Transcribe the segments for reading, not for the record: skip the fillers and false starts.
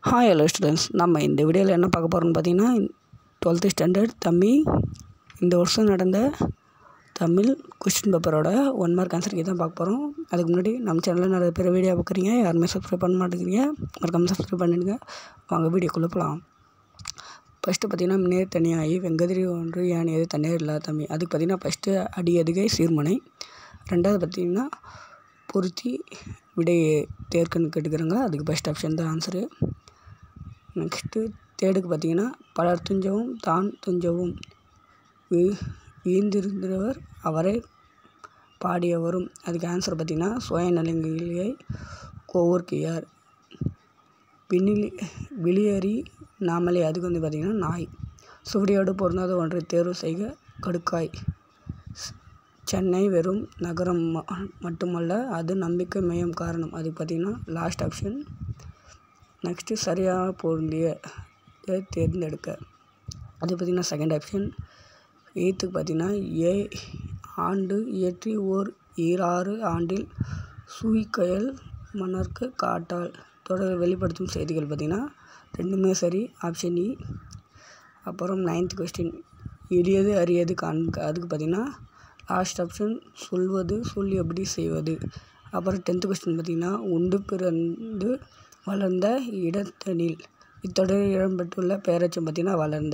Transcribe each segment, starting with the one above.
Hi hello students, நம்ம இந்த வீடியோவில் என்ன பார்க்க போகிறோம்னு பார்த்தீங்கன்னா 12th ஸ்டாண்டர்ட் தமிழ் இந்த வருஷம் நடந்த தமிழ் கொஸ்டின் பேப்பரோட 1 மார்க் ஆன்சருக்கு தான் பார்க்க போகிறோம். அதுக்கு முன்னாடி நம்ம சேனலில் நிறைய பேர் வீடியோ பார்க்குறீங்க, யாருமே சப்ஸ்கிரைப் பண்ண மாட்டேங்கிறீங்க. மறக்காமல் சப்ஸ்கிரைப் பண்ணிடுங்க. வாங்க வீடியோக்குள்ளே போகலாம். ஃபஸ்ட்டு பார்த்தீங்கன்னா நீர் தனியாகி வெங்கதிரி ஒன்று யானையது தண்ணீர் இல்லாத தமிழ். அதுக்கு பார்த்தீங்கன்னா ஃபஸ்ட்டு அடி அதிகை சீர்மனை. ரெண்டாவது பார்த்தீங்கன்னா பொருத்தி விடை தேர்க்குன்னு கேட்டுக்கிறோங்க. அதுக்கு பெஸ்ட் ஆப்ஷன் தான் ஆன்சரு. நெக்ஸ்ட்டு தேர்டுக்கு பார்த்தீங்கன்னா பலர் துஞ்சவும் தான் துஞ்சவும் வீழ்ந்திருந்தவர் அவரை பாடியவரும். அதுக்கு ஆன்சர் பார்த்தீங்கன்னா சுயநலங்கியை கோவர்க்கியார். விழியறி நாமலே. அதுக்கு வந்து பார்த்திங்கன்னா நாய். சுவடியோடு பொருந்தாத ஒன்றை தேர்வு செய்க கடுக்காய். சென்னை வெறும் நகரம் மட்டுமல்ல, அது நம்பிக்கை மையம் காரணம். அதுக்கு பார்த்திங்கன்னா லாஸ்ட் ஆப்ஷன். நெக்ஸ்ட்டு சரியாக பொருந்திய தேர்ந்தெடுக்க. அது பார்த்திங்கன்னா செகண்ட் ஆப்ஷன். எயித்துக்கு பார்த்திங்கன்னா ஆண்டு இயற்றி ஓர் 6 ஆண்டில் சூய்கயல் மன்னர்க்கு காட்டால் தொடர் வெளிப்படுத்தும் செய்திகள். பார்த்திங்கன்னா ரெண்டுமே சரி, ஆப்ஷன் இ. அப்புறம் 9th கொஸ்டின் எளியது அரியது காண்க. அதுக்கு பார்த்திங்கன்னா லாஸ்ட் ஆப்ஷன் சொல்வது சொல் எப்படி செய்வது. அப்புறம் 10th கொஸ்டின் பார்த்திங்கன்னா உண்டு பிறந்து வளர்ந்த இடத்தனில் இத்தொடரில் இடம்பெற்றுள்ள பெயரச்சம் பார்த்திங்கன்னா வளர்ந்த.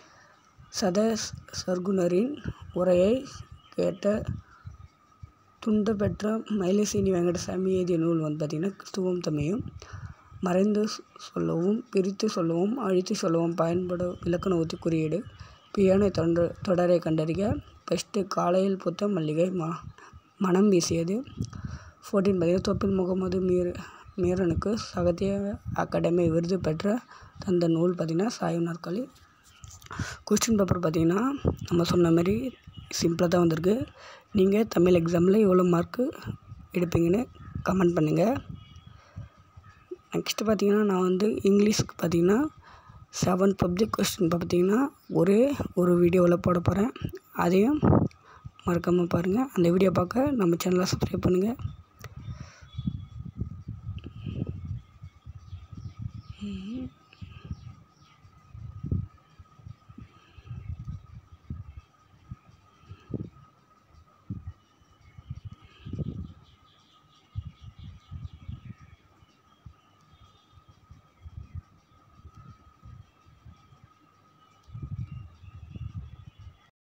சர்க்குணரின் உரையை கேட்ட துண்ட பெற்ற மயிலசேனி வெங்கடசாமி எழுதிய நூல் வந்து பார்த்திங்கன்னா கிறிஸ்துவும் தமிழும். மறைந்து சொல்லவும் பிரித்து சொல்லவும் அழித்து சொல்லவும் பயன்படும் இலக்கண உத்தி குறியீடு. பியானை தொடரை கண்டறிக. பெஸ்ட்டு காலையில் பூத்த மல்லிகை மனம் வீசியது. 14 பார்த்திங்கன்னா தோப்பில் முகமது மீரனுக்கு சாகித்ய அகாடமி விருது பெற்ற தந்த நூல் பார்த்திங்கன்னா சாய்வு நாற்காலி. கொஸ்டின் பேப்பர் பார்த்திங்கன்னா நம்ம சொன்ன மாதிரி சிம்பிளாக தான் வந்திருக்கு. நீங்கள் தமிழ் எக்ஸாமில் எவ்வளோ மார்க்கு எடுப்பீங்கன்னு கமெண்ட் பண்ணுங்கள். நெக்ஸ்ட்டு பார்த்திங்கன்னா நான் வந்து இங்கிலீஷுக்கு பார்த்திங்கன்னா 7 பப்ளிக் கொஸ்டின் பார்த்திங்கன்னா ஒரே ஒரு வீடியோவில் போட போகிறேன். அதையும் மறக்காமல் பாருங்கள். அந்த வீடியோ பார்க்க நம்ம சேனலை சப்ஸ்கிரைப் பண்ணுங்கள்.